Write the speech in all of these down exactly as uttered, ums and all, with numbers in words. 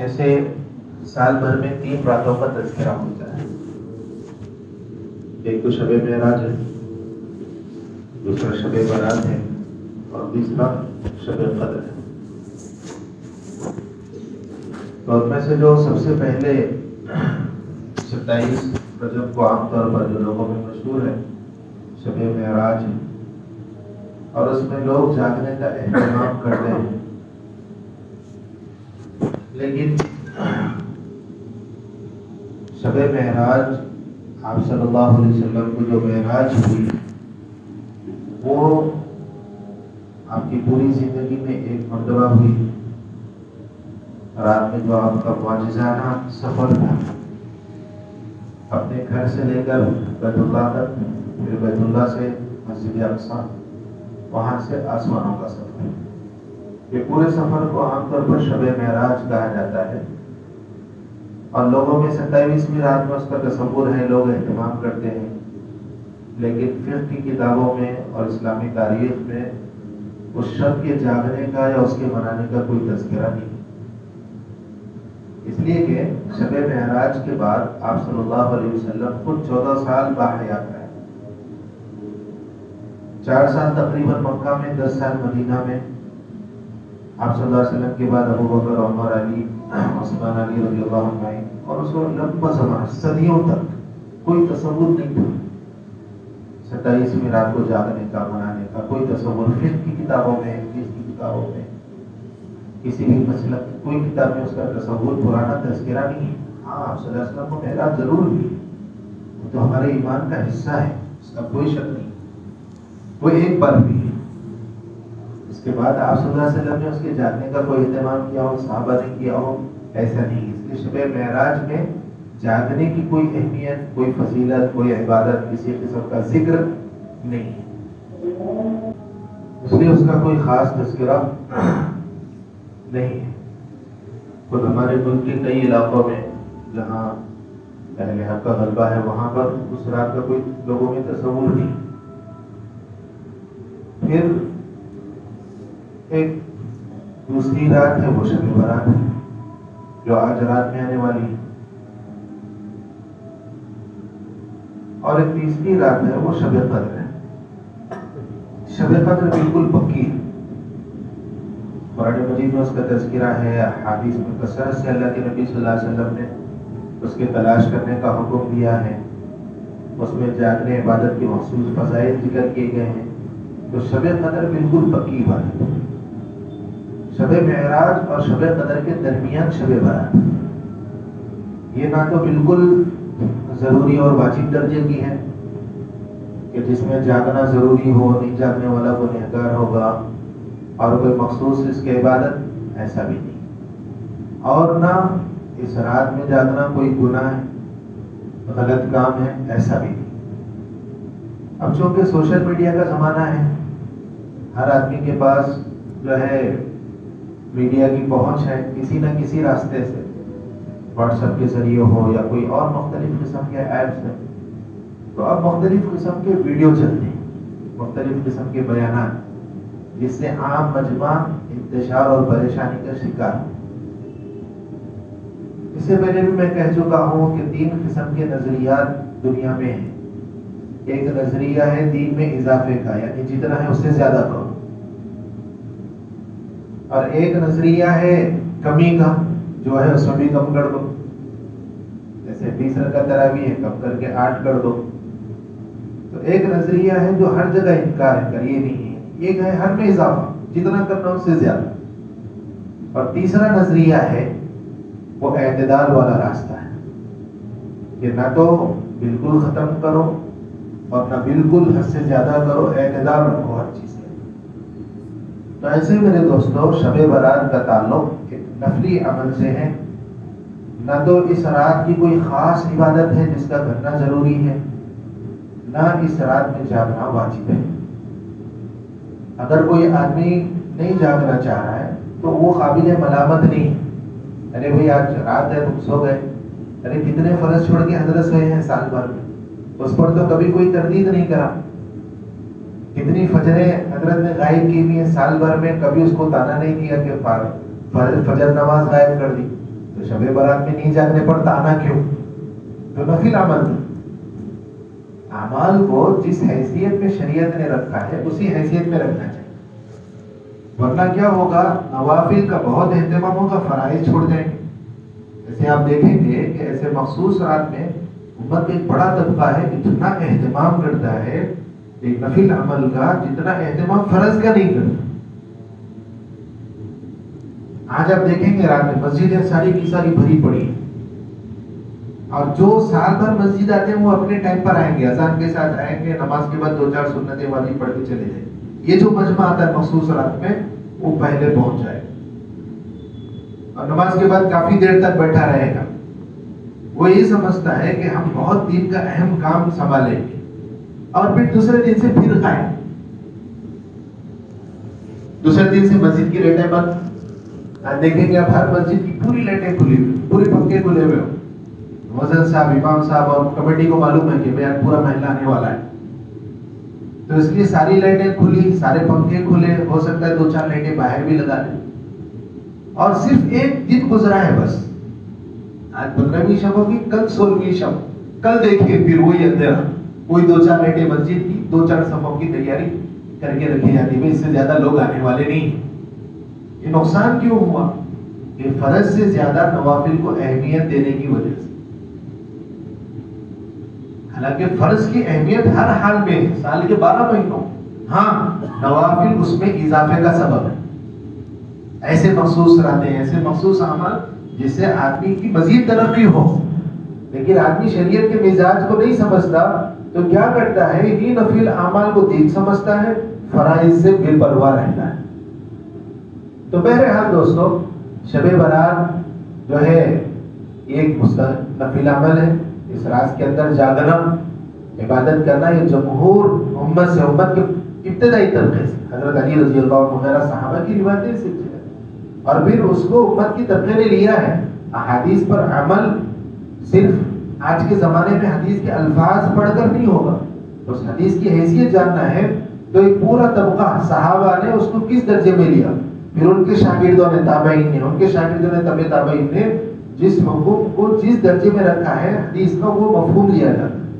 ایسے سال بھر میں تین راتوں کا تذکرہ ہوتا ہے. ایک تو شب معراج ہے، دوسرا شب برات ہے، اور تیسرا شب قدر ہے. تو ان میں سے جو سب سے پہلے ستائیس رجب کو عام طور پر جو لوگوں میں مشہور ہے شب معراج ہے، اور اس میں لوگ جاگنے کا اہتمام کرتے ہیں. لیکن شب معراج آپ صلی اللہ علیہ وسلم کو جو معراج ہوئی وہ آپ کی پوری زندگی میں ایک مرتبہ ہوئی. رات میں جو آپ کا معجزانہ سفر تھا اپنے گھر سے لے کر بیت اللہ تک، پھر بیت اللہ سے مسجد اقصی، وہاں سے آسمانوں کا سفر، یہ پورے سفر کو عام طور پر شب معراج کہا جاتا ہے. اور لوگوں میں ستائیسویں رات میں اس کا تصور ہے، لوگ اہتمام کرتے ہیں، لیکن فقہ کی کتابوں میں اور اسلامی تاریخ میں اس شب کے جاگنے کا یا اس کے منانے کا کوئی تذکرہ نہیں. اس لیے کہ شب معراج کے بعد آپ صلی اللہ علیہ وسلم خود چودہ سال باحیات رہے، چار سال تقریباً مکہ میں، دس سال مدینہ میں. آپ صلی اللہ علیہ وسلم کے بعد ابو بکر، عمر، علی، عثمان علی رضی اللہ عنہ، اور اس کو لمبا زمانہ صدیوں تک کوئی تصور نہیں تھا ستائیسویں رات کو جاگنے کا، منانے کا. کوئی تصور فقہ کی کتابوں میں، حدیث کی کتابوں میں، کسی بھی مسلک کی کوئی کتاب میں اس کا تصور، پرانا تذکرہ نہیں ہے. ہاں آپ صلی اللہ علیہ وسلم کو معراج ضرور ہوئی، وہ تو ہمارے ایمان کا حصہ ہے، اس کا کوئی شک نہیں. وہ ایک بار بھی ہے. اس کے بعد آپ صلی اللہ علیہ وسلم نے اس کے جاگنے کا کوئی اہتمام کیا ہو، صحابہ نے کیا ہو، ایسا نہیں. اس لیے شب معراج میں جاگنے کی کوئی اہمیت، کوئی فضیلت، کوئی عبادت، کسی قسم کا ذکر نہیں ہے. اس لیے اس کا کوئی خاص تذکرہ نہیں ہے. خود ہمارے ملک کے کئی علاقوں میں جہاں اہل حق کا غلبہ ہے وہاں پر اس رات کا کوئی لوگوں میں تصور نہیں. پھر ایک دوسری رات ہے، وہ شب برات ہے جو آج رات میں آنے والی ہے. اور ایک تیسری رات ہے، وہ شب قدر ہے. شب قدر بالکل پکی ہے. قرآن مجید میں اس کا تذکرہ ہے، حدیث میں کثرت سے اللہ کے نبی صلی اللہ علیہ وسلم نے اس کے تلاش کرنے کا حکم دیا ہے. اس میں جاگنے، عبادت کے مخصوص فضائل ذکر کیے گئے ہیں. تو شب قدر بالکل پکی بات ہے. شب معراج اور شب قدر کے درمیان شب برات، یہ نہ تو بالکل ضروری اور واجب درجے کی ہے کہ جس میں جاگنا ضروری ہو، نہیں جاگنے والا گنہگار ہوگا، اور کوئی مخصوص اس کی عبادت، ایسا بھی نہیں. اور نہ اس رات میں جاگنا کوئی گناہ ہے، غلط کام ہے، ایسا بھی نہیں. اب چونکہ سوشل میڈیا کا زمانہ ہے، ہر آدمی کے پاس جو ہے میڈیا کی پہنچ ہے کسی نہ کسی راستے سے، واٹس ایپ کے ذریعے ہو یا کوئی اور مختلف قسم کے ایپس ہیں. تو اب مختلف قسم کے ویڈیو چلتے ہیں، مختلف قسم کے بیانات، جس سے عام مجمع انتشار اور پریشانی کا شکار ہے. اس سے پہلے بھی میں کہہ چکا ہوں کہ تین قسم کے نظریات دنیا میں ہیں. ایک نظریہ ہے دین میں اضافے کا، یعنی جتنا ہے اس سے زیادہ کرو. اور ایک نظریہ ہے کمی کا، جو ہے اس میں بھی کم کر دو. جیسے بیس رکعت تراویح ہے، کم کر کے آٹھ کر دو. تو ایک نظریہ ہے جو ہر جگہ انکار ہے، کر یہ نہیں ہے. ایک ہے ہر میں اضافہ، جتنا کرنا اس سے زیادہ. اور تیسرا نظریہ ہے وہ اعتدال والا راستہ ہے کہ نہ تو بالکل ختم کرو اور نہ بالکل حد سے زیادہ کرو، اعتدال رکھو ہر چیز سے. تو ایسے میرے دوستو شب برات کا تعلق ایک نفلی عمل سے ہے. نہ تو اس رات کی کوئی خاص عبادت ہے جس کا کرنا ضروری ہے، نہ اس رات میں جاگنا واجب ہے. اگر کوئی آدمی نہیں جاگنا چاہ رہا ہے تو وہ قابل ملامت نہیں. ارے بھائی آج رات ہے تم سو گئے، ارے کتنے فرض چھوڑ کے حضرت سوئے ہیں سال بھر میں، اس پر تو کبھی کوئی تردید نہیں کرا. کتنی فجریں حضرت نے غائب کی ہوئی ہیں سال بھر میں، کبھی اس کو تانا نہیں دیا کہ فجر نماز غائب کر دی. تو تو شب برات میں نہیں جاگنے پڑتا آنا کیوں؟ تو نفل عمل اعمال کو جس حیثیت میں شریعت نے رکھا ہے اسی حیثیت میں رکھنا چاہیے، ورنہ کیا ہوگا، نوافل کا بہت اہتمام ہوگا، فرائض چھوڑ دیں گے۔ جیسے آپ دیکھیں گے کہ ایسے مخصوص رات میں امت کا ایک بڑا طبقہ ہے اتنا اہتمام کرتا ہے ایک نفل عمل کا جتنا اہتمام فرض کا نہیں کرتا۔ آج آپ دیکھیں گے رات میں مسجدیں ساری کی ساری بھری پڑی ہیں، اور جو سال بھر مسجد آتے ہیں وہ اپنے ٹائم پر آئیں گے، اذان کے ساتھ آئیں گے، نماز کے بعد دو چار سنتیں واجب پڑھ کے چلے جائیں گے۔ یہ جو مجمع آتا ہے مخصوص رات میں وہ پہلے پہنچ جائے گا اور نماز کے بعد کافی دیر تک بیٹھا رہے گا۔ وہ یہ سمجھتا ہے کہ ہم بہت دین کا اہم کام سنبھالیں گے، اور پھر دوسرے دن سے پھر غائب۔ دوسرے دن سے مسجد کی لائٹیں بند، آپ دیکھیں گے اب ہر مسجد کی پوری لائٹیں کھلی ہوئی، پورے پنکھے کھلے ہوئے ہو۔ مؤذن صاحب، امام صاحب اور کمیٹی کو معلوم ہے کہ بھئی پورا محلہ آنے والا ہے، تو اس لیے ساری لائٹیں کھلی، سارے پنکھے کھلے، ہو سکتا ہے دو چار لائٹیں باہر بھی لگا دیں، اور صرف ایک دن گزرا ہے بس۔ آج پندرہویں شب ہوگی، کل سولہویں شب، کل دیکھیے پھر وہی اندھیرا، وہی دو چار لائٹیں مسجد کی، دو چار صفوں کی تیاری کر کے رکھی جاتی ہے، اس سے زیادہ لوگ آنے والے نہیں۔ یہ نقصان کیوں ہوا؟ کہ فرض سے زیادہ نوافل کو اہمیت دینے کی وجہ سے۔ حالانکہ فرض کی اہمیت ہر حال میں ہے، سال کے بارہ مہینوں، ہاں نوافل اس میں اضافے کا سبب ہے۔ ایسے مخصوص راتیں، ایسے مخصوص اعمال جس سے آدمی کی مزید ترقی ہو، لیکن آدمی شریعت کے مزاج کو نہیں سمجھتا تو کیا کرتا ہے، انہی نفل اعمال کو دین سمجھتا ہے، فرائض سے بے پرواہ رہتا ہے۔ تو بہرحال دوستو، شب برات جو ہے یہ ایک مستحب نفل عمل ہے۔ اس رات کے اندر جاگنا، عبادت کرنا، یہ جمہور امت سے، امت کے ابتدائی طبقے سے، حضرت علی رضی اللہ عنہ وغیرہ صحابہ کی روایتیں سے، اور پھر اس کو امت کی طبقے نے لیا ہے۔ احادیث پر عمل صرف آج کے زمانے میں حدیث کے الفاظ پڑھ کر نہیں ہوگا، اس حدیث کی حیثیت جاننا ہے تو ایک پورا طبقہ صحابہ نے اس کو کس درجے میں لیا، پھر ان کے شاگردوں نے، تابعین نے، ان کے شاگردوں نے، تبع تابعین نے جس حکم کو جس درجے میں رکھا ہے حدیث کا، وہ مفہوم لیا جاتا ہے۔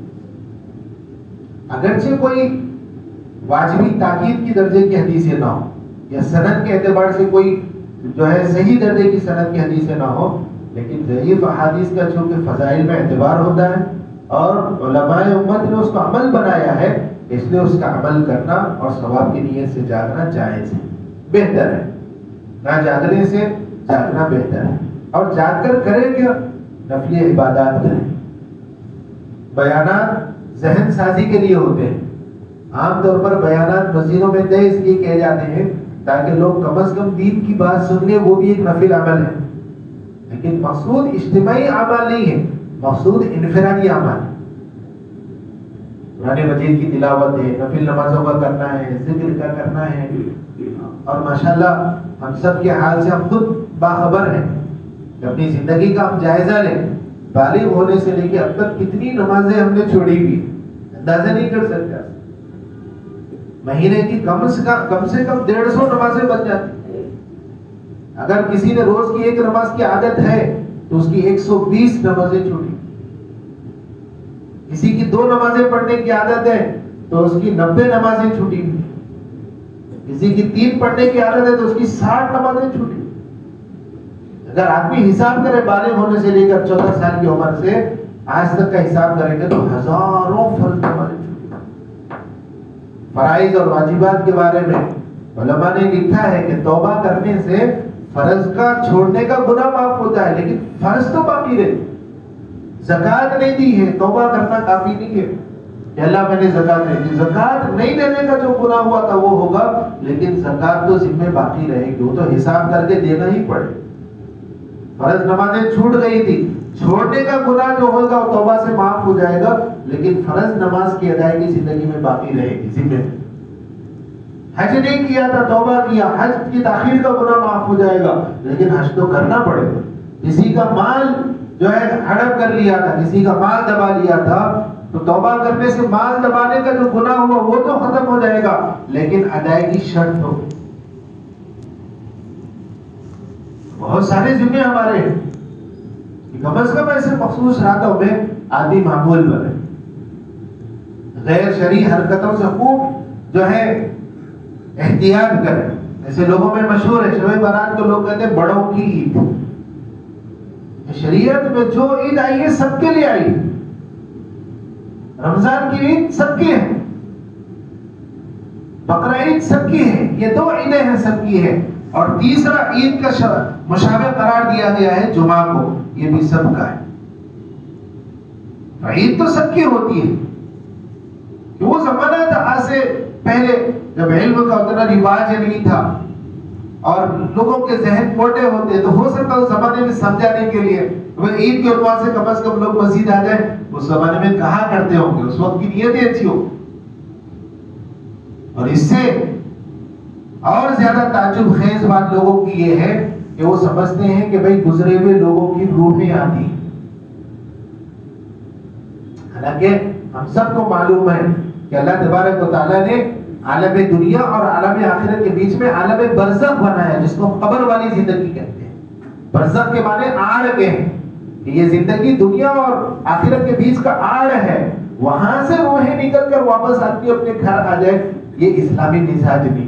اگرچہ کوئی واجبی تاکید کی درجے کی حدیثیں نہ ہو، یا سند کے اعتبار سے کوئی جو ہے صحیح درجے کی سند کی حدیثیں نہ ہو، لیکن ضعیف احادیث کا چونکہ فضائل میں اعتبار ہوتا ہے اور علماء امت نے اس کو عمل بنایا ہے، اس لیے اس کا عمل کرنا اور ثواب کی نیت سے جاگنا جائز ہے، بہتر ہے۔ نہ جاگنے سے جاگنا بہتر ہے، اور جاگ کر کریں کیا، نفلی عبادات کریں۔ بیانات ذہن سازی کے لیے ہوتے ہیں، عام طور پر بیانات مسجدوں میں طے اس لیے کہے جاتے ہیں تاکہ لوگ کم از کم دین کی بات سن لیں، وہ بھی ایک نفل عمل ہے، لیکن مقصود اجتماعی اعمال نہیں ہے، مقصود انفرادی اعمال ہے۔ قرآن مجید کی تلاوت ہے، نفل نمازوں کا کرنا ہے، ذکر کا کرنا ہے، اور ماشاءاللہ ہم سب کے حال سے ہم خود باخبر ہیں کہ اپنی زندگی کا ہم جائزہ لیں، بالغ ہونے سے لے کے اب تک کتنی نمازیں ہم نے چھوڑی ہوئی، اندازہ نہیں کر سکتا۔ مہینے کی کم سے کم کم سے کم ڈیڑھ سو نمازیں بن جاتی۔ اگر کسی نے روز کی ایک نماز کی عادت ہے تو اس کی ایک سو بیس نمازیں چھوٹی، کسی کی دو نمازیں پڑھنے کی عادت ہے تو اس کی نبے نمازیں چھوٹی، کسی کی تین پڑھنے کی عادت ہے تو اس کی ساٹھ نمازیں چھوٹی۔ اگر آدمی حساب کرے بالغ ہونے سے لے کر چودہ سال کی عمر سے آج تک کا حساب کریں گے تو ہزاروں فرض نمازیں چھوٹی۔ فرائض اور واجبات کے بارے میں علماء نے لکھا ہے کہ توبہ کرنے سے فرض کا چھوڑنے کا گناہ معاف ہوتا ہے، لیکن فرض تو باقی رہے۔ زکوٰۃ نہیں دی ہے، توبہ کرنا کافی نہیں ہے کہ اللہ میں نے زکوٰۃ نہیں دی، زکوٰۃ نہیں دینے کا جو گناہ ہوا تھا وہ ہوگا، لیکن زکوٰۃ تو ذمہ باقی رہے گی، وہ تو حساب کر کے دینا ہی پڑے۔ فرض نمازیں چھوٹ گئی تھی، چھوڑنے کا گناہ جو ہوگا وہ توبہ سے معاف ہو جائے گا، لیکن فرض نماز کی ادائیگی زندگی میں باقی رہے گی، ذمہ۔ حج نہیں کیا تھا، توبہ کیا، حج کی تاخیر کا گناہ معاف ہو جائے گا، لیکن حج تو کرنا پڑے گا۔ کسی کا مال جو ہے ہڑپ کر لیا تھا، کسی کا مال دبا لیا تھا، تو توبہ کرنے سے مال دبانے کا جو گناہ ہوا وہ تو ختم ہو جائے گا، لیکن ادائیگی شرط ہو۔ بہت سارے ذمے ہمارے ہیں، कम अज कम ऐसे मखसूस रातों में आदमी मामूल बने, गैर शरई हरकतों से खूब जो है एहतियात करें। ऐसे लोगों में मशहूर है शब बारात को लोग कहते हैं बड़ों की ईद। शरीयत में जो ईद आई है सबके लिए आई। रमजान की ईद सबकी है, बकरा ईद सबकी है, ये दो ईदें हैं सबकी है। और तीसरा ईद का मुशाबह करार दिया गया है जुमा को, ये भी सबका है। ईद तो सबकी होती है। कि वो जमाना था आज से पहले जब इल्म का उतना रिवाज नहीं था और लोगों के जहन मोटे होते, तो हो सकता है उस जमाने में समझाने के लिए ईद के उन्वान से कम अज कम लोग मस्जिद आ जाए, उस जमाने में कहा करते होंगे, उस वक्त की नीयत अच्छी हो। और इससे और ज्यादा ताज्जुब खेज बात लोगों की ये है कि वो समझते हैं कि भाई गुजरे हुए लोगों की रूहें आती। हालांकि हम सबको मालूम है कि अल्लाह तबारक व तआला ने आलम दुनिया और आलम आखिरत के बीच में आलम बरज़ख बनाया, जिसको कब्र वाली जिंदगी कहते हैं। बरज़ख के माने आड़ के हैं कि ये जिंदगी दुनिया और आखिरत के बीच का आड़ है, वहां से रूहें निकल कर वापस आदमी अपने घर आ जाए, ये इस्लामी मिजाज नहीं।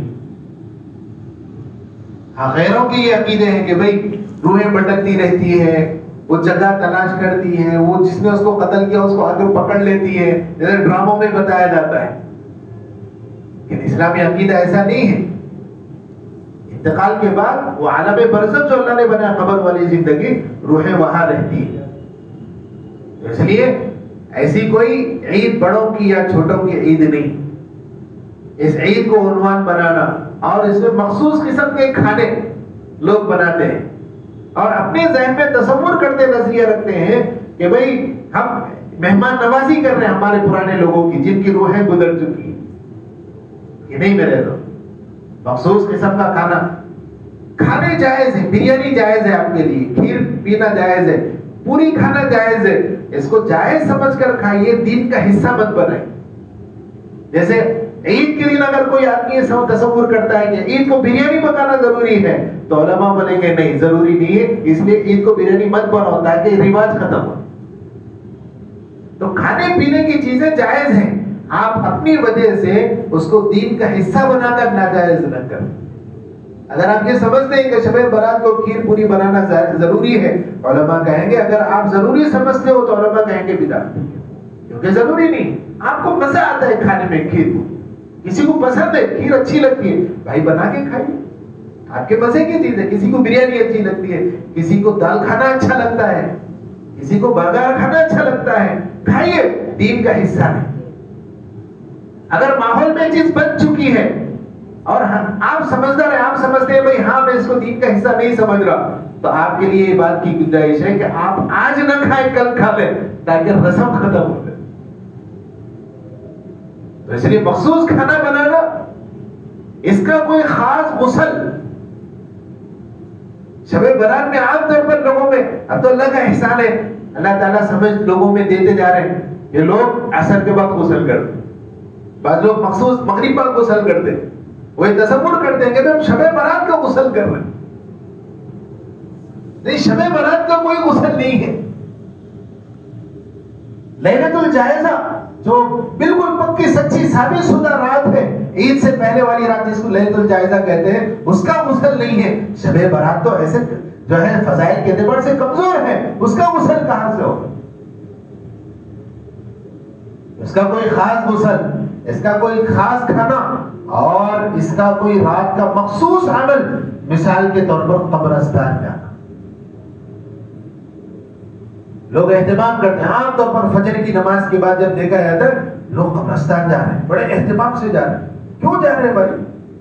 हाँ, गैरों के ये अकीदे हैं कि भाई रूहें भटकती रहती है, वो जगह तलाश करती है, वो जिसने उसको कत्ल किया उसको आगे पकड़ लेती है, जैसे ड्रामों में बताया जाता है। लेकिन इस्लामी अकीदा ऐसा नहीं है। इंतकाल के बाद वो आलम बरज़ख जो अल्लाह ने बनाया कब्र वाली जिंदगी, रूहें वहां रहती है। तो इसलिए ऐसी कोई ईद बड़ों की या छोटों की ईद नहीं। इस ईद को उन्वान बनाना और इसमें मखसूस किस्म के खाने लोग बनाते हैं और अपने ज़हन में तसव्वुर करते नजरिया रखते हैं कि भाई हम मेहमान नवाजी कर रहे हैं हमारे पुराने लोगों की जिनकी रूहें गुजर चुकी है। ये नहीं मेरे लोग, मखसूस किस्म का खाना खाने जायज है, बिरयानी जायज है आपके लिए, खीर पीना जायज है, पूरी खाना जायज है। इसको जायज समझकर खाइए, दीन का हिस्सा मत बनाए। जैसे ईद के दिन अगर कोई आदमी तसव्वुर करता है कि ईद को बिरयानी पकाना जरूरी है, तो उलमा बोलेंगे नहीं, जरूरी नहीं है, इसलिए ईद को बिरयानी मत बनाओ ताकि रिवाज खत्म हो। तो खाने पीने की चीजें जायज हैं, आप अपनी वजह से उसको दीन का हिस्सा बनाकर नाजायज न करें। अगर आप ये समझते हैं कि शब बारात को खीर पूरी बनाना जरूरी है, उलमा कहेंगे अगर आप जरूरी समझते हो तो उलमा कहेंगे बिदअत, क्योंकि जरूरी नहीं। आपको मजा आता है खाने में खीर, किसी को पसंद है, खीर अच्छी लगती है, भाई बना के खाइए, आपके मजे की चीज है। किसी को बिरयानी अच्छी लगती है, किसी को दाल खाना अच्छा लगता है, किसी को बर्गर खाना अच्छा लगता है, खाइए, दीन का हिस्सा नहीं। अगर माहौल में चीज बन चुकी है और हम आप समझदार हैं, आप समझते हैं भाई हाँ मैं इसको दीन का हिस्सा नहीं समझ रहा, तो आपके लिए ये बात की गुंजाइश है कि आप आज न खाएं कल खा लें ताकि रस्म खत्म हो जाए। तो इसलिए मखसूस खाना बनाना, इसका कोई खास गुस्ल शब बारात में आमतौर पर लोगों में, अब तो अल्लाह का एहसान है, अल्लाह ताला समझ लोगों में देते जा रहे हैं। ये लोग असर के बाद गुस्ल करते, बाद लोग मखसूस मगरिब पर गुस्ल करते, वो तसव्वुर करते हैं कि हम शब बारात का गुस्ल कर रहे हैं। नहीं, शब बारात का कोई गुस्ल नहीं है। लैलतुल जायजा जो बिल्कुल पक्की सच्ची साबितशुदा रात है, ईद से पहले वाली रात जिसको लैलतुल जायजा कहते हैं, उसका गुस्ल नहीं है। शब बारात तो ऐसे जो है फजाइल के एतबार से कमजोर है, उसका गुस्ल कहां से होगा? इसका कोई खास गुस्ल, इसका कोई खास खाना और इसका कोई रात का मखसूस अमल, मिसाल के तौर पर कब्रिस्तान जाना। लोग एहतमाम करते हैं, आमतौर पर फजर की नमाज के बाद जब देखा जाता है लोग कब्रिस्तान जा रहे हैं, बड़े एहतमाम से जा रहे हैं। क्यों जा रहे हैं भाई?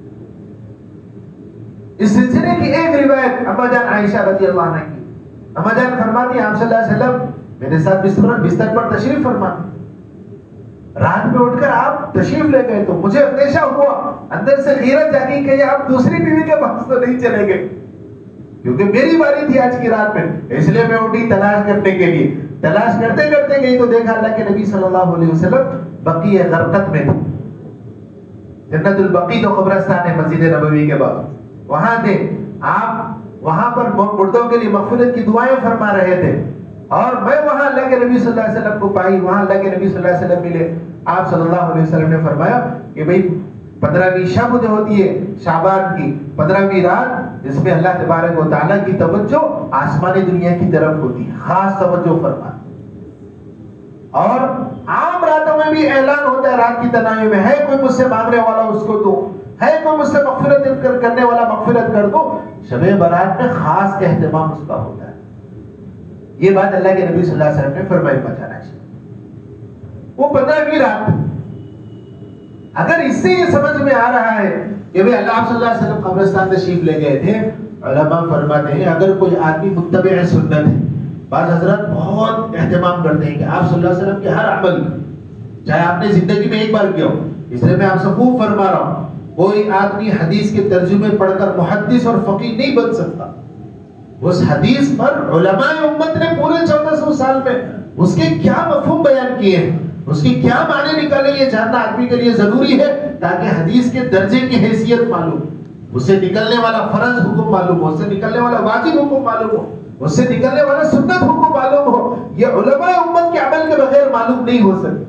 इस सिलसिले की एक रिवायत अम्मा जान आयशा रज़ी अल्लाह अन्हा की, अम्मा जान फरमाती हैं आप सल्लल्लाहु अलैहि वसल्लम मेरे साथ बिस्तर बिस्तर पर तशरीफ फरमा, रात में उठकर आप तशरीफ ले गए, तो मुझे अंदेशा हुआ, अंदर से गीरत जागी कि आप दूसरी बीवी के पास तो नहीं चले गए, क्योंकि मेरी बारी थी आज की रात में, इसलिए मैं उठी तलाश करने के लिए। तलाश करते करते गई तो देखा अल्लाह के नबी सल्लल्लाहु अलैहि वसल्लम बकी गरकत में थे। जन्नतुल बकी तो कब्रिस्तान है मस्जिद नबवी के बाद, वहां थे आप, वहां पर मुर्दों के लिए मगफिरत की दुआएं फरमा रहे थे اور میں وہاں اللہ کے نبی صلی اللہ علیہ وسلم کو پائی، وہاں اللہ کے نبی صلی اللہ علیہ وسلم ملے. آپ صلی اللہ علیہ وسلم نے فرمایا کہ بھئی پندرہویں شب جو ہوتی ہے شعبان کی پندرہویں رات، جس میں اللہ تبارک و تعالیٰ کی توجہ آسمانی دنیا کی طرف ہوتی ہے، خاص توجہ فرما. اور عام راتوں میں بھی اعلان ہوتا ہے رات کی تنہائی میں، ہے کوئی مجھ سے مانگنے والا اس کو دو، ہے کوئی مجھ سے مغفرت کرنے والا مغفرت کر دو. شب برات میں خاص اہتمام اس کا ہوتا ہے. یہ بات اللہ کے نبی صلی اللہ علیہ وسلم نے فرمائی بتانا چاہیے. وہ پندرہویں رات اگر اس سے یہ سمجھ میں آ رہا ہے کہ بھئی اللہ صلی اللہ علیہ وسلم قبرستان تشریف لے گئے تھے، علماء فرماتے ہیں اگر کوئی آدمی متبع سنت ہے، بعض حضرات بہت اہتمام کرتے ہیں کہ آپ صلی اللہ علیہ وسلم کے ہر عمل چاہے آپ نے زندگی میں ایک بار کیا ہو، اس لیے میں آپ سے خوب فرما رہا ہوں کوئی آدمی حدیث کے ترجمے پڑھ کر محدث اور فقیہ نہیں بن سکتا. اس حدیث پر علماء امت نے پورے چودہ سو سال میں اس کے کیا مفہوم بیان کیے ہیں، اس کی کیا معنی نکالے، یہ جاننا آدمی کے لیے ضروری ہے تاکہ حدیث کے درجے کی حیثیت معلوم، اس سے نکلنے والا فرض حکم معلوم ہو، اس سے نکلنے والا واجب حکم معلوم ہو، اس سے نکلنے والا سنت حکم معلوم ہو. یہ علماء امت کے عمل کے بغیر معلوم نہیں ہو سکتا.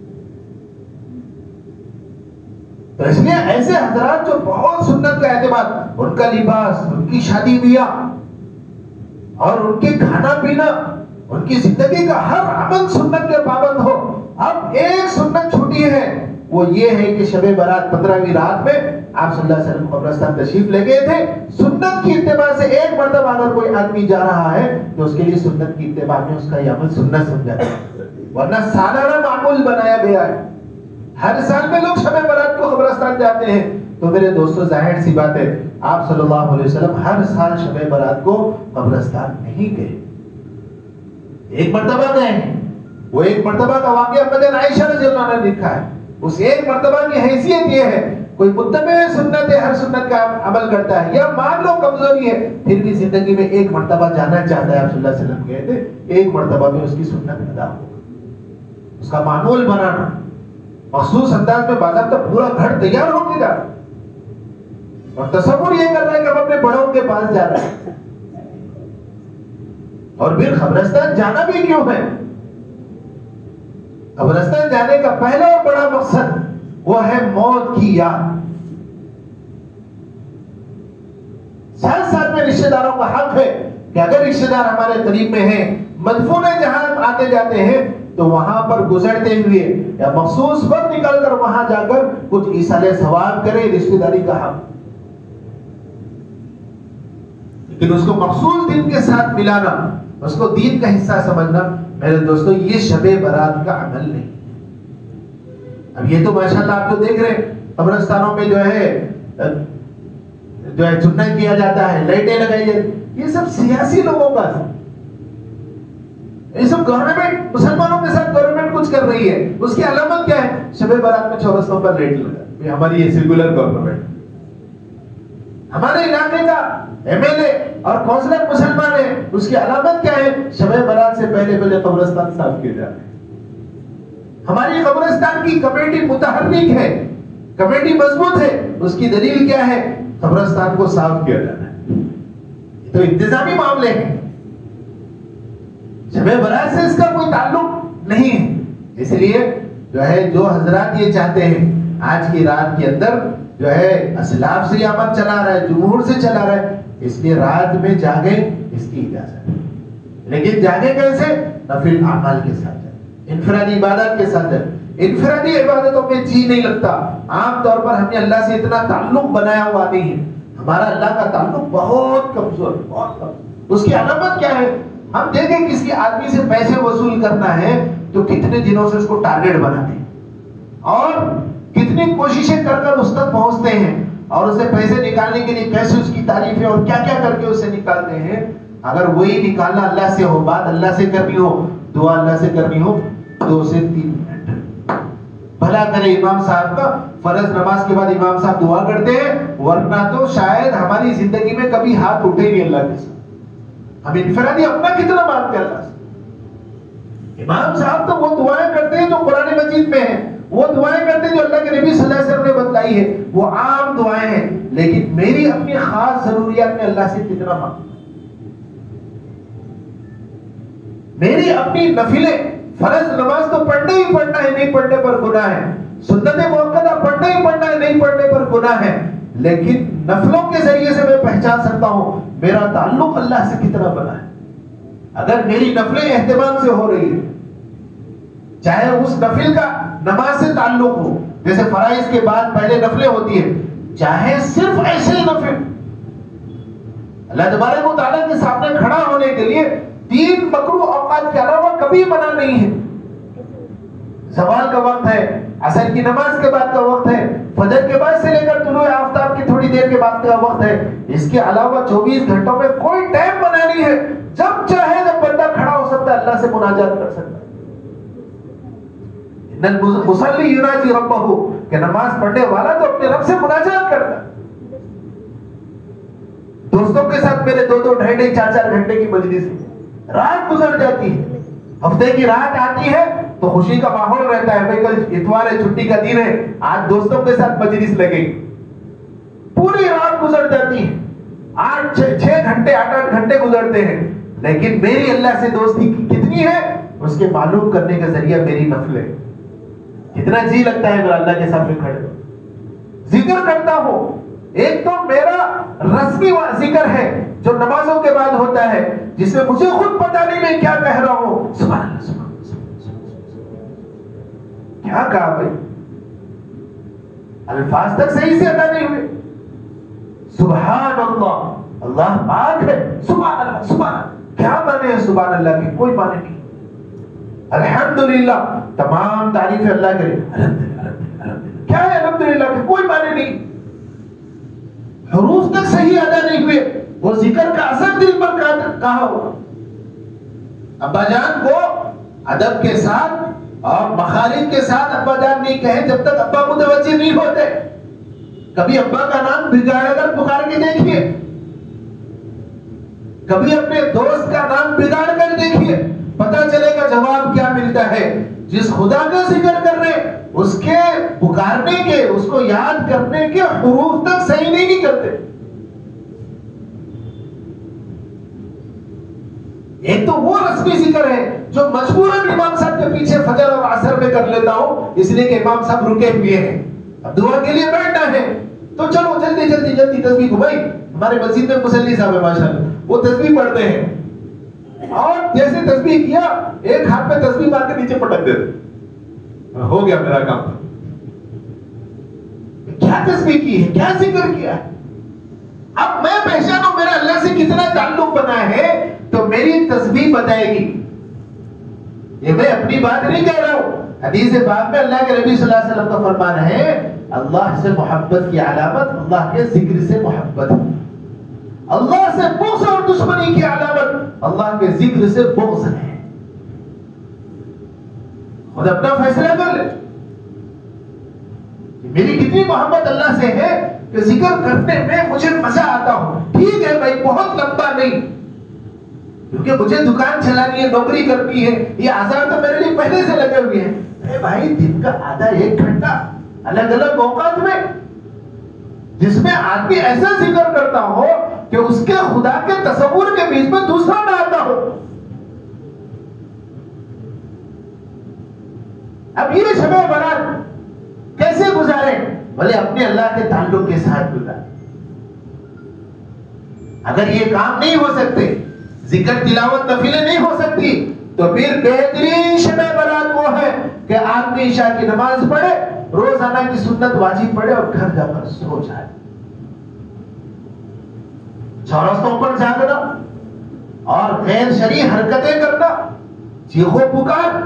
تو اس لیے ایسے حضرات جو بہت سنت کا اعتماد، ان کا لباس، ان کی شادی بیاہ اور ان کے کھانا پینا، ان کی زندگی کا ہر عمل سنت کے پابند ہو. اب ایک سنت چھوٹی ہے، وہ یہ ہے کہ شب برات پندرہویں رات میں آپ صلی اللہ علیہ وسلم قبرستان تشریف لے گئے تھے. سنت کی اتباع سے ایک مرتبہ اگر کوئی آدمی جا رہا ہے تو اس کے لیے سنت کی اتباع میں اس کا یہ عمل سنت سمجھا جائے، ورنہ سالانہ معمول بنایا گیا ہے. ہر سال میں لوگ شب برات کو قبرستان جاتے ہیں. تو میرے دوستو ظاہر سی بات ہے آپ صلی اللہ علیہ وسلم ہر سال شب برات کو قبرستان نہیں گئے، ایک مرتبہ گئے ہیں. وہ ایک مرتبہ کا واقعہ مدن عائشہ رضی اللہ عنہ نے لکھا ہے. اس ایک مرتبہ کی حیثیت یہ ہے کوئی متبع سنت ہے، ہر سنت کا عمل کرتا ہے، یا مان لو کمزوری ہے پھر بھی زندگی میں ایک مرتبہ جانا چاہتا ہے. آپ صلی اللہ علیہ وسلم گئے تھے، ایک مرتبہ میں اس کی سنت ادا ہوگا. اس کا معمول بنانا مخصوص انداز میں باضابطہ پورا گھر تیار ہو کے جانا، اور تصور یہ کر رہا ہے کہ ہم اپنے بڑوں کے پاس جا رہے ہیں. اور پھر قبرستان جانا بھی کیوں ہے؟ قبرستان جانے کا پہلا اور بڑا مقصد وہ ہے موت کی یاد. ساتھ ساتھ میں رشتہ داروں کا حق ہے کہ اگر رشتہ دار ہمارے قریب میں ہیں، مدفون جہاں آتے جاتے ہیں، تو وہاں پر گزرتے ہوئے یا مخصوص وقت نکال کر وہاں جا کر کچھ ایصال ثواب کرے، رشتہ داری کا حق. لیکن اس کو مخصوص دن کے ساتھ ملانا، اس کو دین کا حصہ سمجھنا، میرے دوستو یہ شب برات کا عمل نہیں. اب یہ تو ماشاءاللہ آپ جو دیکھ رہے ہیں قبرستانوں میں جو ہے جو ہے چننا کیا جاتا ہے، لائٹیں لگائی جاتی، یہ سب سیاسی لوگوں کا ہے. یہ سب گورنمنٹ مسلمانوں کے ساتھ گورنمنٹ کچھ کر رہی ہے. اس کی علامت کیا ہے؟ شب برات میں چورستوں پر لائٹ لگا. یہ ہماری یہ سیکولر گورنمنٹ، ہمارے علاقے کا ایم ایل اے اور کونسلر مسلمان ہے، اس کی علامت کیا ہے؟ شب برات سے پہلے پہلے قبرستان صاف کیے جاتے ہیں. ہماری قبرستان کی کمیٹی متحرک ہے، کمیٹی مضبوط ہے. اس کی دلیل کیا ہے؟ قبرستان کو صاف کیا جانا ہے. تو انتظامی معاملے ہیں، شب برات سے اس کا کوئی تعلق نہیں ہے. اس لیے جو ہے جو حضرات یہ چاہتے ہیں آج کی رات کے اندر جو ہے اسلاف سے یہ عمل چلا رہا ہے، جمہور سے چلا رہا ہے، اس لیے رات میں جاگے، اس کی اجازت ہے. لیکن جاگے کیسے؟ نفل اعمال کے ساتھ جاگے، انفرادی عبادت کے ساتھ جاگے. انفرادی عبادتوں میں جی نہیں لگتا. عام طور پر ہم نے اللہ سے اتنا تعلق بنایا ہوا نہیں ہے. ہمارا اللہ کا تعلق بہت کمزور، بہت کمزور. اس کی علامت کیا ہے؟ ہم دیکھیں کسی آدمی سے پیسے وصول کرنا ہے تو کتنے دنوں سے اس کو ٹارگٹ بناتے ہیں اور کتنی کوششیں کر کر اس تک پہنچتے ہیں، اور اسے پیسے نکالنے کے لیے کیسے اس کی تعریفیں اور کیا کیا کر کے اسے نکالتے ہیں. اگر وہی نکالنا اللہ سے ہو، بات اللہ سے کرنی ہو، دعا اللہ سے کرنی ہو، دو سے تین منٹ بھلا کرے. امام صاحب کا فرض نماز کے بعد امام صاحب دعا کرتے ہیں، ورنہ تو شاید ہماری زندگی میں کبھی ہاتھ اٹھے نہیں اللہ کے ساتھ. ہم انفرادی اپنا کتنا بات کر رہا ہے. امام صاحب تو وہ دعائیں کرتے ہیں جو قرآن مجید میں ہیں، وہ دعائیں کرتے ہیں جو اللہ کے نبی صلی اللہ علیہ وسلم نے بتلائی ہے، وہ عام دعائیں ہیں. لیکن میری اپنی خاص ضروریات میں اللہ سے کتنا مانگتا. میری اپنی نفلیں، فرض نماز تو پڑھنا ہی پڑھنا ہے، نہیں پڑھنے پر گناہ ہے، سنت موقدہ پڑھنا ہی پڑھنا ہے، نہیں پڑھنے پر گناہ ہے، لیکن نفلوں کے ذریعے سے میں پہچان سکتا ہوں میرا تعلق اللہ سے کتنا بنا ہے۔ اگر میری نفلیں اہتمام سے ہو رہی ہے، چاہے اس نفل کا نماز سے تعلق ہو، جیسے فرائض کے بعد پہلے نفلیں ہوتی ہیں، چاہے صرف ایسے ہی نفل، اللہ تبارک و تعالیٰ کے سامنے کھڑا ہونے کے لیے تین مکروہ اوقات کے علاوہ کبھی منع نہیں ہے۔ زوال کا وقت ہے، عصر کی نماز کے بعد کا وقت ہے، فجر کے بعد سے لے کر طلوع آفتاب کی تھوڑی دیر کے بعد کا وقت ہے، اس کے علاوہ چوبیس گھنٹوں میں کوئی ٹائم منع نہیں ہے، جب چاہے جب بندہ کھڑا ہو سکتا ہے، اللہ سے مناجات کر سکتا ہے۔ المصلی یناجی ربہ، کہ نماز پڑھنے والا تو اپنے رب سے مناجات کرتا ہے۔ دوستوں کے ساتھ میرے دو دو ڈھائی ڈھائی چار چار گھنٹے کی مجلس ہے، رات گزر جاتی ہے، ہفتے کی رات آتی ہے تو خوشی کا ماحول رہتا ہے، بھائی کل اتوار ہے، چھٹی کا دن ہے، آج دوستوں کے ساتھ مجلس لگے گی، پوری رات گزر جاتی ہے، آٹھ چھ گھنٹے آٹھ آٹھ گھنٹے گزرتے ہیں، لیکن میری اللہ سے دوستی کتنی ہے اس کے معلوم کرنے کا ذریعہ میری نفل ہے۔ کتنا جی لگتا ہے میرا اللہ کے سامنے کھڑے ذکر کرتا ہوں۔ ایک تو میرا رسمی ذکر ہے جو نمازوں کے بعد ہوتا ہے، جس میں مجھے خود پتہ نہیں میں کیا کہہ رہا ہوں، سبحان اللہ سبحان اللہ، کیا کہا بھائی، الفاظ تک صحیح سے ادا نہیں ہوئے، سبحان اللہ، اللہ پاک ہے، سبحان اللہ سبحان اللہ، کیا معنی ہے سبحان اللہ کی؟ کوئی معنی نہیں۔ الحمدللہ، تمام تعریف اللہ کے لیے، الحمدللہ الحمدللہ، کیا ہے الحمدللہ کی؟ کوئی معنی نہیں، حروف تک صحیح ادا نہیں ہوئے، وہ ذکر کا اثر دل پر کہا ہوگا۔ ابا جان کو ادب کے ساتھ اور مخارج کے ساتھ ابا جان نہیں کہیں جب تک ابا متوجہ نہیں ہوتے۔ کبھی ابا کا نام بگاڑ کر پکار کے دیکھیے، کبھی اپنے دوست کا نام بگاڑ کر دیکھیے، پتہ چلے گا جواب کیا ملتا ہے۔ جس خدا کا ذکر کر رہے اس کے پکارنے کے، اس کو یاد کرنے کے حروف تک صحیح نہیں کرتے۔ ایک تو وہ رسمی ذکر ہے جو مجبوراً امام صاحب کے پیچھے فجر اور عصر میں کر لیتا ہوں، اس لیے کہ امام صاحب رکے ہوئے ہیں، اب دعا کے لیے بیٹھنا ہے تو چلو جلدی جلدی جلدی تسبیح گھمائی۔ ہمارے مسجد میں مصلی صاحب ہے ماشاءاللہ، وہ تسبیح پڑھتے ہیں اور جیسے تسبیح کیا ایک ہاتھ میں تسبیح مار کے نیچے پٹک دیتے، ہو گیا میرا کام۔ کیا تسبیح کی ہے، کیا ذکر کیا ہے؟ اب میں پہچانوں میرا اللہ سے کتنا تعلق بنا ہے تو میری تسبیح بتائے گی۔ یہ میں اپنی بات نہیں کہہ رہا ہوں، حدیث پاک میں اللہ کے نبی صلی اللہ علیہ وسلم کا فرمان ہے، اللہ سے محبت کی علامت اللہ کے ذکر سے محبت، اللہ سے بغض اور دشمنی کی علامت اللہ کے ذکر سے بغض ہے۔ خود اپنا فیصلہ کر لے، میری کتنی محبت اللہ سے ہے کہ ذکر کرنے میں مجھے مزہ آتا ہو۔ ٹھیک ہے بھائی، بہت لمبا نہیں، کیونکہ مجھے دکان چلانی ہے، نوکری کرنی ہے، یہ آزار تو میرے لیے پہلے سے لگے ہوئے ہیں۔ اے بھائی، دن کا آدھا ایک گھنٹہ الگ الگ اوقات میں جس میں آدمی ایسا ذکر کرتا ہو کہ اس کے خدا کے تصور کے بیچ میں دوسرا نہ آتا ہو۔ اب یہ شب برات کیسے گزارے؟ بھلے اپنے اللہ کے تعلق کے ساتھ گزارے۔ اگر یہ کام نہیں ہو سکتے، ذکر تلاوت نفلیں نہیں ہو سکتی، تو پھر بہترین شب برات وہ ہے کہ آدمی عشاء کی نماز پڑھے، روزانہ کی سنت واجب پڑھے اور گھر جا کر سو جائے۔ چوراستوں پر جاگنا اور غیر شرعی حرکتیں کرنا، چیخو پکار،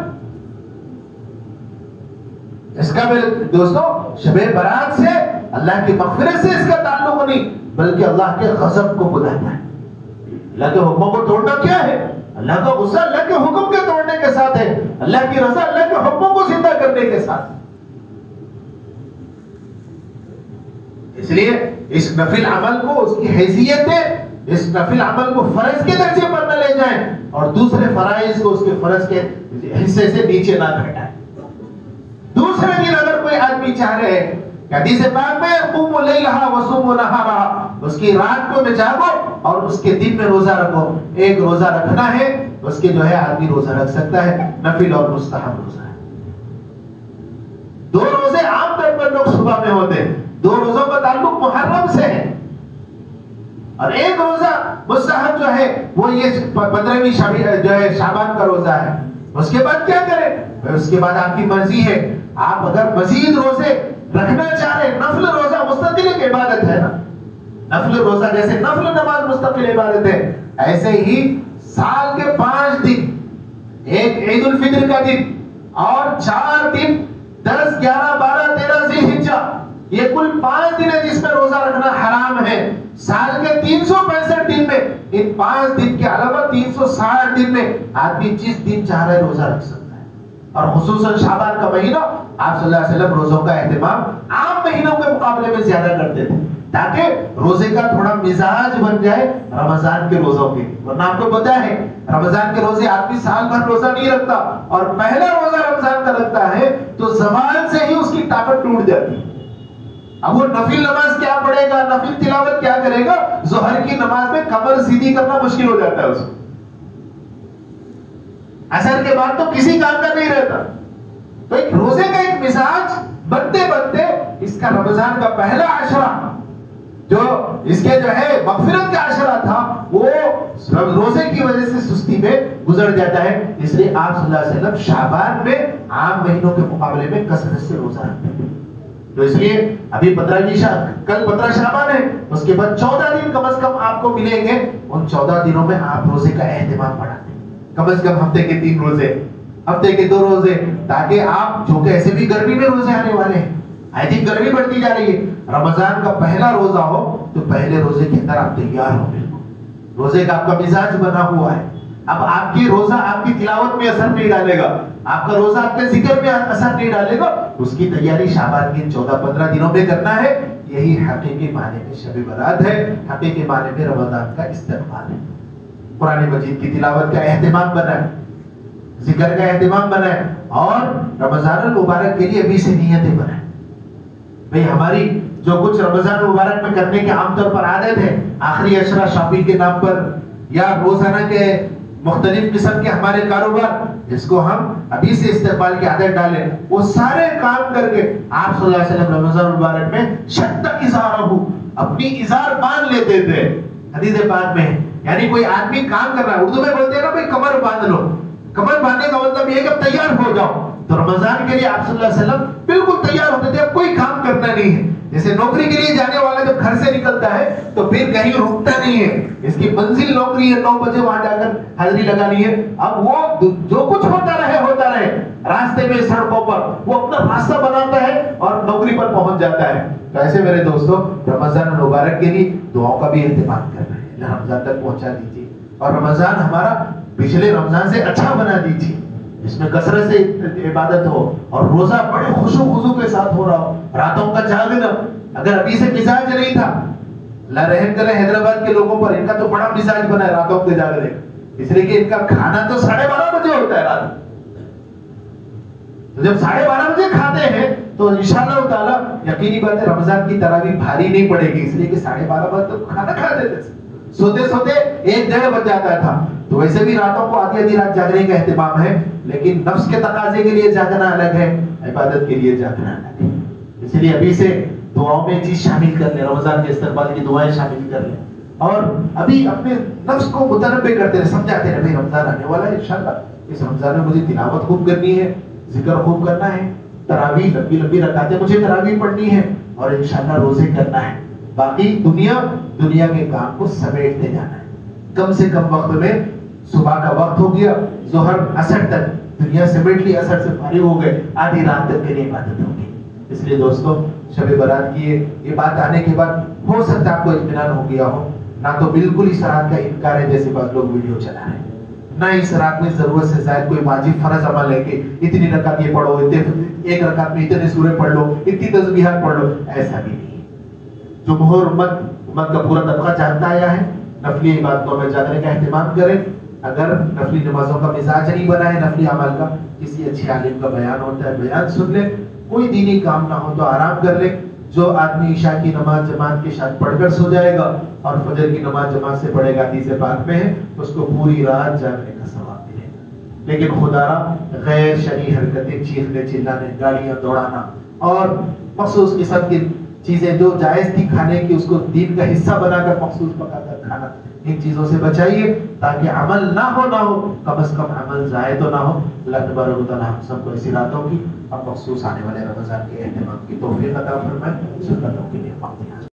اس کا میرے دوستوں شب برات سے اللہ کی مغفرت سے اس کا تعلق نہیں، بلکہ اللہ کے غضب کو بلاتا ہے۔ اللہ کے حکموں کو توڑنا کیا ہے؟ اللہ کا غصہ اللہ کے حکم کے توڑنے کے ساتھ ہے، اللہ کی رضا اللہ کے حکموں کو زندہ کرنے کے ساتھ۔ اس لیے اس نفل عمل کو اس کی حیثیت، اس نفل عمل کو فرض کے درجے پر نہ لے جائیں اور دوسرے فرائض کو اس کے فرض کے حصے سے نیچے نہ گھٹائیں۔ دوسرے دن اگر کوئی آدمی چاہ رہے حدیث پاک میں قوموا لیلھا وصوموا نہارھا، اس کی رات کو میں جاگو اور اس کے دن میں روزہ رکھو. ایک روزہ رکھنا ہے اس کے جو ہے آدمی روزہ رکھ سکتا ہے، نفل اور مستحب روزہ ہے. دو روزے عام طور پر لوگ صبح میں ہوتے ہیں، دو روزوں کا تعلق محرم سے ہے، اور ایک روزہ مستحب جو ہے وہ یہ پندرہویں جو ہے شعبان کا روزہ ہے. اس کے بعد کیا کریں؟ اس کے بعد آپ کی مرضی ہے. آپ اگر مزید روزے رکھنا چاہ رہے، نفل روزہ مستقل ایک عبادت ہے نا، نفل روزہ جیسے نفل نماز مستقل عبادت ہے، ایسے ہی سال کے پانچ دن، ایک عید الفطر کا دن اور چار دن دس گیارہ بارہ تیرہ ذی الحجہ، یہ کل پانچ دن ہے جس میں روزہ رکھنا حرام ہے. سال کے تین سو پینسٹھ دن میں ان پانچ دن کے علاوہ تین سو ساٹھ دن میں آدمی جس دن چاہ رہے روزہ رکھ سکتا ہے. اور خصوصاً شعبان کا مہینہ آپ صلی اللہ علیہ وسلم روزوں کا اہتمام عام مہینوں کے مقابلے میں زیادہ کرتے تھے تاکہ روزے کا تھوڑا مزاج بن جائے رمضان کے روزوں کے. ورنہ آپ کو پتا ہے رمضان کے روزے آدمی سال بھر روزہ نہیں رکھتا، اور پہلا روزہ رمضان کا رکھتا ہے تو زوال سے ہی اس کی طاقت ٹوٹ جاتی ہے. اب وہ نفل نماز کیا پڑھے گا، نفل تلاوت کیا کرے گا، ظہر کی نماز میں کمر سیدھی کرنا مشکل ہو جاتا ہے اس کو. عصر کے بعد تو کسی کام کا نہیں رہتا. تو ایک روزے کا ایک مزاج بنتے بنتے اس کا رمضان کا پہلا عشرہ جو اس کے جو ہے مغفرت کا عشرہ تھا وہ روزے کی وجہ سے سستی میں گزر جاتا ہے. اس لیے آپ صلی اللہ علیہ وسلم شعبان میں عام مہینوں کے مقابلے میں کثرت سے روزہ رکھتے تھے. تو اس لیے ابھی پندرہویں شعبان، کل پندرہ شعبان ہے، اس کے بعد چودہ دن کم از کم آپ کو ملیں گے. ان چودہ دنوں میں آپ روزے کا اہتمام بڑھاتے ہیں، کم از کم ہفتے کے تین روزے، ہفتے کے دو روزے، تاکہ آپ جو کہ ایسے بھی گرمی میں روزے آنے والے ہیں، آئی تھنک گرمی بڑھتی جا رہی ہے، رمضان کا پہلا روزہ ہو تو پہلے روزے کے اندر آپ تیار ہو. بالکل روزے کا آپ کا مزاج بنا ہوا ہے. اب آپ کی روزہ آپ کی تلاوت میں اثر نہیں ڈالے گا، آپ کا روزہ آپ کے ذکر میں اثر نہیں ڈالے گا. اس کی تیاری شعبان کے چودہ پندرہ دنوں میں کرنا ہے. یہی حقیقی معنی میں شب برات ہے، حقیقی معنی میں رمضان کا استقبال ہے. قرآن مجید کی تلاوت کا اہتمام بنا ہے، ذکر کا اہتمام بنا ہے، اور رمضان المبارک کے لیے ابھی سے نیتیں بنائیں. بھئی ہماری جو کچھ رمضان المبارک میں کرنے کے عام طور پر عادت ہے، آخری عشرہ شاپنگ کے نام پر یا روزانہ کے مختلف قسم کے ہمارے کاروبار، جس کو ہم ابھی سے استقبال کی عادت ڈالیں، وہ سارے کام کر کے آپ صلی اللہ علیہ وسلم رمضان المبارک میں شد ازارہ، اپنی ازار باندھ لیتے تھے. حدیث پاک میں یعنی کوئی آدمی کام کر رہا ہے، اردو میں بولتے ہیں نا بھائی کمر باندھ لو. کمر باندھنے کا مطلب یہ ہے کہ تیار ہو جاؤ. تو رمضان کے لیے آپ صلی اللہ علیہ وسلم بالکل تیار ہوتے تھے. اب کوئی کام کرنا نہیں ہے. جیسے نوکری کے لیے جانے والا جب گھر سے نکلتا ہے تو پھر کہیں رکتا نہیں ہے، اس کی منزل نوکری ہے، نو بجے وہاں جا کر حاضری لگانی ہے. اب وہ جو کچھ ہوتا رہے ہوتا رہے راستے میں سڑکوں پر وہ اپنا راستہ بناتا ہے اور نوکری پر پہنچ جاتا ہے. تو ایسے میرے دوستو رمضان مبارک کے لیے دعاؤں کا بھی اہتمام کر رہے ہیں، رمضان تک پہنچا دیجیے، اور رمضان ہمارا پچھلے رمضان سے اچھا بنا دیجیے، جس میں کثرت سے عبادت ہو اور روزہ بڑے خوشو خضو کے ساتھ ہو رہا ہو. راتوں کا جاگنا اگر ابھی سے مزاج نہیں تھا، اللہ رحم کرے حیدرآباد کے لوگوں پر، ان کا تو بڑا مزاج بنا ہے راتوں کے جاگنے، اس لیے کہ ان کا کھانا تو ساڑھے بارہ بجے ہوتا ہے رات. تو جب ساڑھے بارہ بجے کھاتے ہیں تو انشاءاللہ تعالیٰ یقینی بات ہے رمضان کی تراویح بھاری نہیں پڑے گی، اس لیے کہ ساڑھے بارہ بجے تک کھانا کھا دیتے تھے، سوتے سوتے ایک ڈیڑھ بج جاتا تھا. تو ویسے بھی راتوں کو آدھی آدھی رات جاگنے کا اہتمام ہے، لیکن نفس کے تقاضے کے لیے جاگنا الگ ہے، عبادت کے لیے جاگنا الگ ہے. اس لیے ابھی سے دعاؤں میں چیز شامل کر لیں، رمضان کے استقبال کی دعائیں شامل کر لیں، اور ابھی اپنے نفس کو متنبع کرتے رہے، سمجھاتے رہے بھائی رمضان آنے والا ہے، انشاءاللہ اس رمضان میں مجھے تلاوت خوب کرنی ہے، ذکر خوب کرنا ہے، تراویح لمبی لمبی رکعتیں مجھے تراویح پڑھنی ہے، اور انشاءاللہ روزے کرنا ہے. باقی دنیا دنیا کے کام کو سمیٹتے جانا ہے. کم سے کم وقت میں صبح کا وقت ہو گیا، ظہر عصر تک دنیا سمیٹ لی، عصر سے فارغ ہو گئے، آدھی رات تک کے لیے عبادت ہوگی. اس لیے دوستو شب برات کی یہ بات آنے کے بعد ہو سکتا ہے آپ کو اطمینان ہو گیا ہو، نہ تو بالکل اس رات کا انکار ہے جیسے بعض لوگ ویڈیو چلا رہے ہیں، نہ اس رات میں ضرورت سے زائد کوئی واجب فرض عمل ہے کہ اتنی رکعت یہ پڑھو، ایک رکعت میں اتنے سورے پڑھ لو، اتنی تسبیحات پڑھ لو، ایسا بھی نہیں. جمہور امت امت کا پورا طبقہ چاہتا آیا ہے نفلی عبادتوں میں جاگنے کا اہتمام کریں. اگر نفلی نمازوں کا مزاج نہیں بنا ہے، نفلی عمل کا، کسی اچھے عالم کا بیان ہوتا ہے بیان سن لیں، کوئی دینی کام نہ ہو تو آرام کر لیں. جو آدمی عشاء کی نماز جماعت کے ساتھ پڑھ کر سو جائے گا اور فجر کی نماز جماعت سے پڑھے گا، حدیث پاک میں ہے، اس کو پوری رات جاگنے کا ثواب ملے گا۔ لیکن خدا را غیر شرعی حرکتیں، چیخنے چلانے، گاڑیاں دوڑانا اور مخصوص قسم کی چیزیں جو جائز تھی کھانے کی اس کو دین کا حصہ بنا کر مخصوص پکا کر کھانا، ان چیزوں سے بچائیے تاکہ عمل نہ ہو نہ ہو کم از کم عمل ضائع تو نہ ہو۔ اللہ تبارک و تعالی ہم سب کو ایسی راتوں کی اور مخصوص آنے والے رمضان کے اہتمام کی توفیق عطا فرمائے۔ سنتوں کے لیے